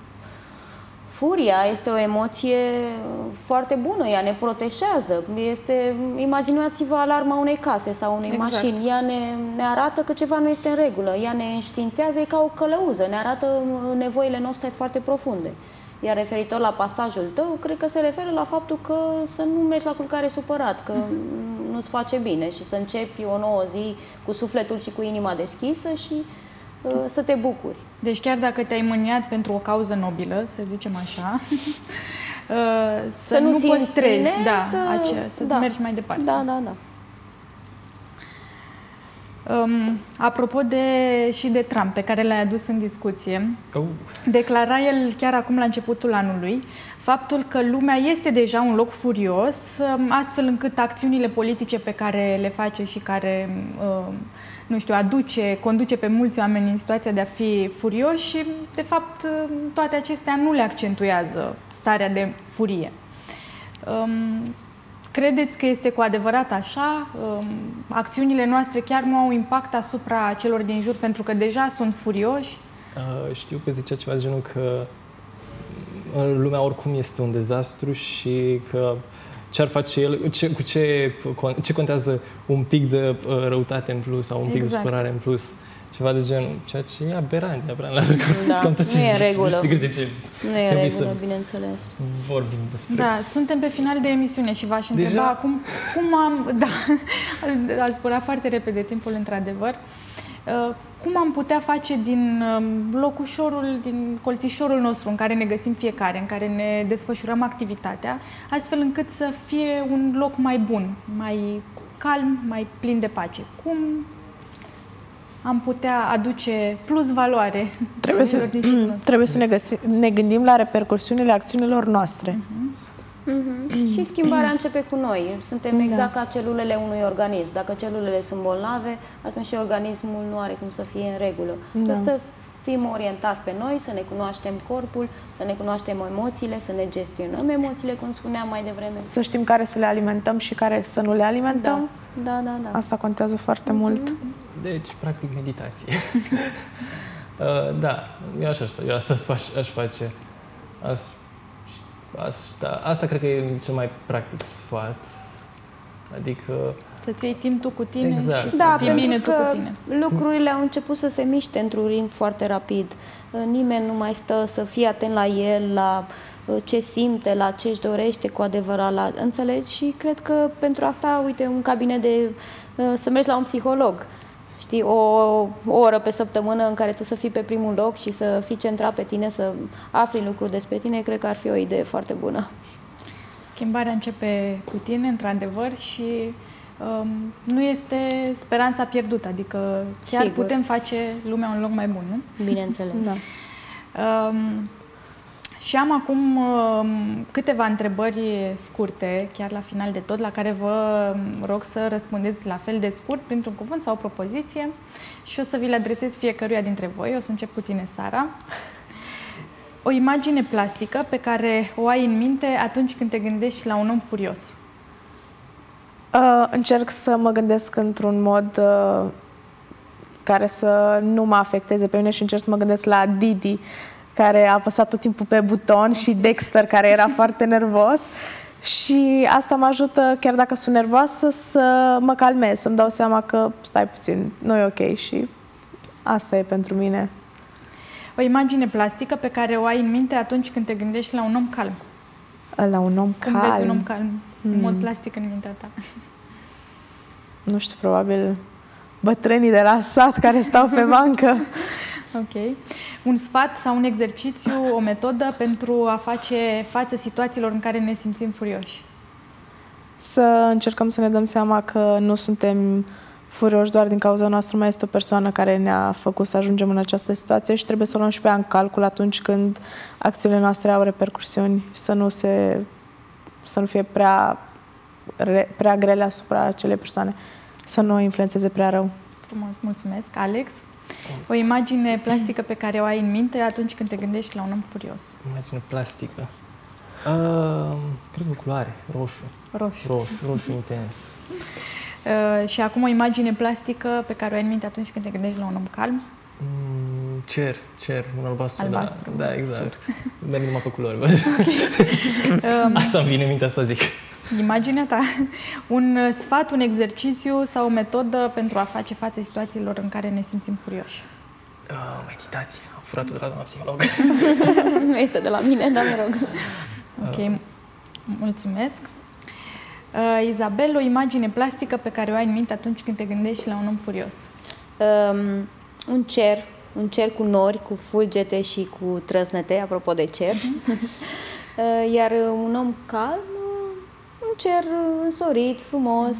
furia este o emoție foarte bună, ea ne protejează. Este, imaginați-vă alarma unei case sau unei Exact. mașini. Ea ne, ne arată că ceva nu este în regulă, ea ne înștiințează, e ca o călăuză, ne arată nevoile noastre foarte profunde. Iar referitor la pasajul tău, cred că se referă la faptul că să nu mergi la culcare supărat, că nu-ți face bine și să începi o nouă zi cu sufletul și cu inima deschisă și uh, să te bucuri. Deci chiar dacă te-ai mâniat pentru o cauză nobilă, să zicem așa, uh, să, Să nu nu ți păstrezi, ține, da, să- aceea, să da. mergi mai departe. Da, da, da. Um, apropo de, și de Trump, pe care l-ai adus în discuție, Oh. declara el chiar acum la începutul anului faptul că lumea este deja un loc furios, um, astfel încât acțiunile politice pe care le face și care, um, nu știu, aduce, conduce pe mulți oameni în situația de a fi furioși și, de fapt, toate acestea nu le accentuează starea de furie. Um, Credeți că este cu adevărat așa? Um, Acțiunile noastre chiar nu au impact asupra celor din jur pentru că deja sunt furioși? Uh, știu că zicea ceva de genul că uh, lumea oricum este un dezastru și că ce ar face el, ce, cu ce, ce contează un pic de uh, răutate în plus sau un pic Exact. de supărare în plus. Ceva de genul, ceea ce e aberant, e aberant la Da, cam tot ce nu e în zici, regulă. știi cât de ce Nu e în trebuie regulă, să bineînțeles. vorbim despre. Da, suntem pe final de emisiune și v-aș Deja? întreba acum cum am... Da, a zburat foarte repede timpul, într-adevăr. Uh, Cum am putea face din um, locușorul, din colțișorul nostru în care ne găsim fiecare, în care ne desfășurăm activitatea, astfel încât să fie un loc mai bun, mai calm, mai plin de pace? Cum am putea aduce plus valoare Trebuie să, celor din jurul nostru? trebuie să ne, găsi, ne gândim la repercursiunile acțiunilor noastre. Mhm. Și schimbarea începe cu noi. Suntem exact ca celulele unui organism. Dacă celulele sunt bolnave, atunci și organismul nu are cum să fie în regulă. Da. Să fim orientați pe noi, să ne cunoaștem corpul, să ne cunoaștem emoțiile, să ne gestionăm emoțiile, cum spuneam mai devreme. Să știm care să le alimentăm și care să nu le alimentăm. Da, da, da. da. Asta contează foarte mult. Deci, practic, meditație. uh, da, eu așa, eu asta aș face. Aș face. Aș, asta, asta cred că e cel mai practic sfat. Adică, Să-ți iei timp tu cu tine Exact. și să Da, fii pentru bine tu că cu tine. lucrurile au început să se miște într-un ring foarte rapid. Nimeni nu mai stă să fie atent la el, la ce simte, la ce își dorește cu adevărat, la... înțelegi? Și cred că pentru asta, uite, un cabinet de... să mergi la un psiholog. Știi, o, o oră pe săptămână în care tu să fii pe primul loc și să fii centrat pe tine, să afli lucruri despre tine, cred că ar fi o idee foarte bună. Schimbarea începe cu tine, într-adevăr, și um, nu este speranța pierdută, adică chiar Sigur. putem face lumea un loc mai bun, nu? Bineînțeles. Da. Um, Și am acum uh, câteva întrebări scurte, chiar la final de tot, la care vă rog să răspundeți la fel de scurt, printr-un cuvânt sau o propoziție. Și o să vi le adresez fiecăruia dintre voi. O să încep cu tine, Sara. O imagine plastică pe care o ai în minte atunci când te gândești la un om furios. Uh, încerc să mă gândesc într-un mod uh, care să nu mă afecteze pe mine și încerc să mă gândesc la Didi, care a apăsat tot timpul pe buton, și Dexter, care era foarte nervos. Și asta mă ajută, chiar dacă sunt nervoasă, să mă calmez, să-mi dau seama că stai puțin, nu e ok, și asta e pentru mine. O imagine plastică pe care o ai în minte atunci când te gândești la un om calm. La un om Când calm? vezi un om calm, hmm. în mod plastic în mintea ta. Nu știu, probabil bătrânii de la sat care stau pe bancă. Ok. Un sfat sau un exercițiu, o metodă pentru a face față situațiilor în care ne simțim furioși. Să încercăm să ne dăm seama că nu suntem furioși doar din cauza noastră, mai este o persoană care ne-a făcut să ajungem în această situație și trebuie să o luăm și pe ea în calcul atunci când acțiunile noastre au repercusiuni, să nu, se, să nu fie prea, prea grele asupra acelei persoane, să nu o influențeze prea rău. Frumos, mulțumesc. Alex? O imagine plastică pe care o ai în minte atunci când te gândești la un om furios. Imagine plastică. Uh, cred că culoare, roșu. Roșu. Roșu, roșu intens. Uh, și acum o imagine plastică pe care o ai în minte atunci când te gândești la un om calm. Mm, cer, cer, un albastru. Albastru. Da, da, exact. Merg numai pe culori, văd. Okay. Asta îmi vine în minte, asta zic. Imaginea ta. Un sfat, un exercițiu sau o metodă pentru a face față situațiilor în care ne simțim furioși. Uh, meditație. Am furat-o de la doamna psiholog. Nu este de la mine, dar mă rog. Ok, mulțumesc. Uh, Izabel, o imagine plastică pe care o ai în minte atunci când te gândești la un om furios. Um, un cer, un cer cu nori, cu fulgete și cu trăsnete, apropo de cer. uh, iar un om calm, un cer însorit, frumos.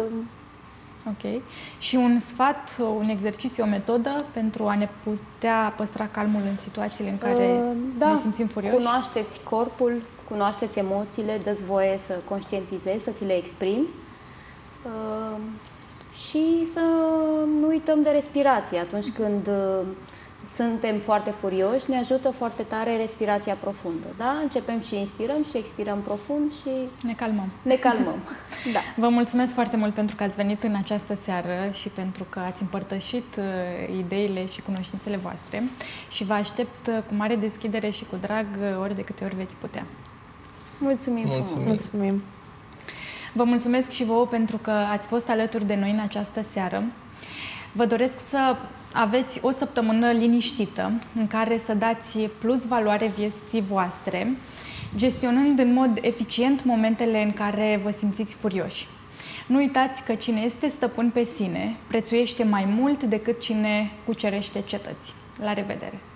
Ok. Și un sfat, un exercițiu, o metodă pentru a ne putea păstra calmul în situațiile în care uh, da. ne simțim furioși? Cunoașteți corpul, cunoașteți emoțiile, dă-ți voie să conștientizezi, să ți le exprimi uh, și să nu uităm de respirație. Atunci când uh, suntem foarte furioși, ne ajută foarte tare respirația profundă. Da? Începem și inspirăm și expirăm profund și ne calmăm. Ne calmăm. Da. Vă mulțumesc foarte mult pentru că ați venit în această seară și pentru că ați împărtășit uh, ideile și cunoștințele voastre și vă aștept uh, cu mare deschidere și cu drag uh, ori de câte ori veți putea. Mulțumim, Mulțumim. Mulțumim. Vă mulțumesc și vouă pentru că ați fost alături de noi în această seară. Vă doresc să aveți o săptămână liniștită în care să dați plus valoare vieții voastre, gestionând în mod eficient momentele în care vă simțiți furioși. Nu uitați că cine este stăpân pe sine prețuiește mai mult decât cine cucerește cetăți. La revedere!